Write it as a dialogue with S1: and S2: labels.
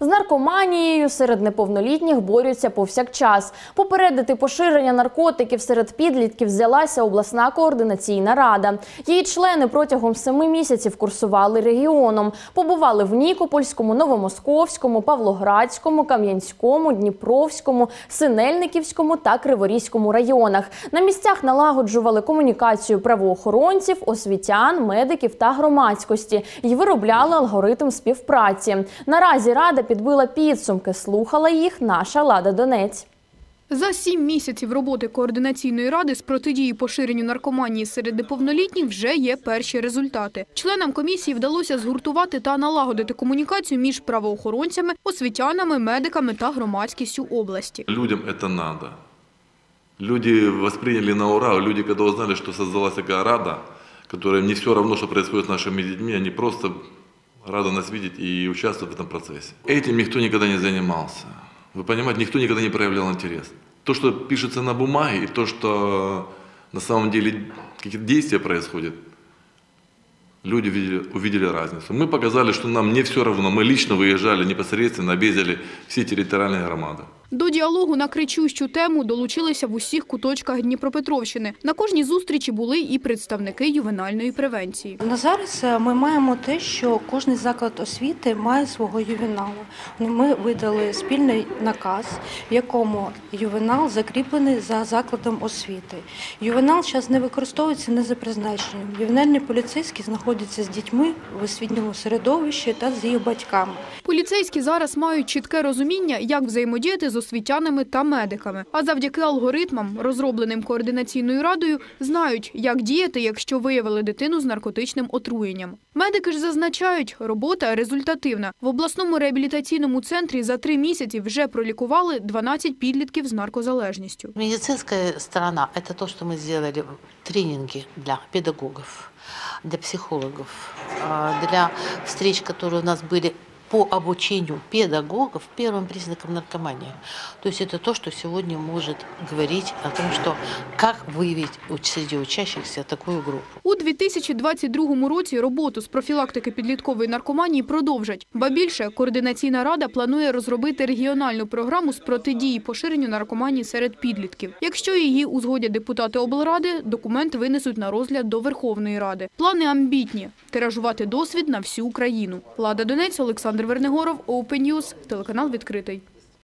S1: З наркоманією серед неповнолітніх борються повсякчас. Попередити поширення наркотиків серед підлітків взялася обласна координаційна рада. Її члени протягом 7 місяців курсували регіоном. Побували в Нікопольському, Новомосковському, Павлоградському, Кам'янському, Дніпровському, Синельниківському та Криворізькому районах. На місцях налагоджували комунікацію правоохоронців, освітян, медиків та громадськості і виробляли алгоритм співпраці. Наразі рада підбила підсумки, слухала їх наша Лада Донець.
S2: За 7 місяців роботи Координаційної ради з протидії поширенню наркоманії серед неповнолітніх вже є перші результати. Членам комісії вдалося згуртувати та налагодити комунікацію між правоохоронцями, освітянами, медиками та громадськістю області.
S3: Людям це треба. Люди восприняли на ура, люди, коли узнали, що создалась така рада, которая не все равно, что происходит с нашими детьми, они просто рады нас видеть и участвовать в этом процессе. Этим никто никогда не занимался. Вы понимаете, никто никогда не проявлял интерес. То, что пишется на бумаге, и то, что на самом деле какие-то действия происходят, люди увидели разницу. Мы показали, что нам не все равно. Мы лично выезжали, непосредственно объездили все территориальные громады.
S2: До діалогу на кричущу тему долучилися в усіх куточках Дніпропетровщини. На кожній зустрічі були і представники ювенальної превенції.
S4: На зараз ми маємо те, що кожен заклад освіти має свого ювенала. Ми видали спільний наказ, в якому ювенал закріплений за закладом освіти. Ювенал зараз не використовується не за призначенням. Ювенальні поліцейські знаходяться з дітьми в освітньому середовищі та з їх батьками.
S2: Поліцейські зараз мають чітке розуміння, як взаємодіяти з освітянами та медиками. А завдяки алгоритмам, розробленим Координаційною радою, знають, як діяти, якщо виявили дитину з наркотичним отруєнням. Медики ж зазначають, робота результативна. В обласному реабілітаційному центрі за 3 місяці вже пролікували 12 підлітків з наркозалежністю.
S5: Медицинська сторона – це те, що ми зробили тренінги для педагогів, для психологів, для зустріч, які у нас були по обучению педагогов первым признаком наркомании. То есть это то, что сегодня может говорить о том, что как выявить среди учащихся такую группу.
S2: У 2022 році роботу з профілактики підліткової наркоманії продовжать. Ба більше, Координаційна рада планує розробити регіональну програму з протидії поширенню наркоманії серед підлітків. Якщо її узгодять депутати облради, документ винесуть на розгляд до Верховної Ради. Плани амбітні – тиражувати досвід на всю Україну. Лада Донець, Олександр Вернигоров, Open News, телеканал «Відкритий».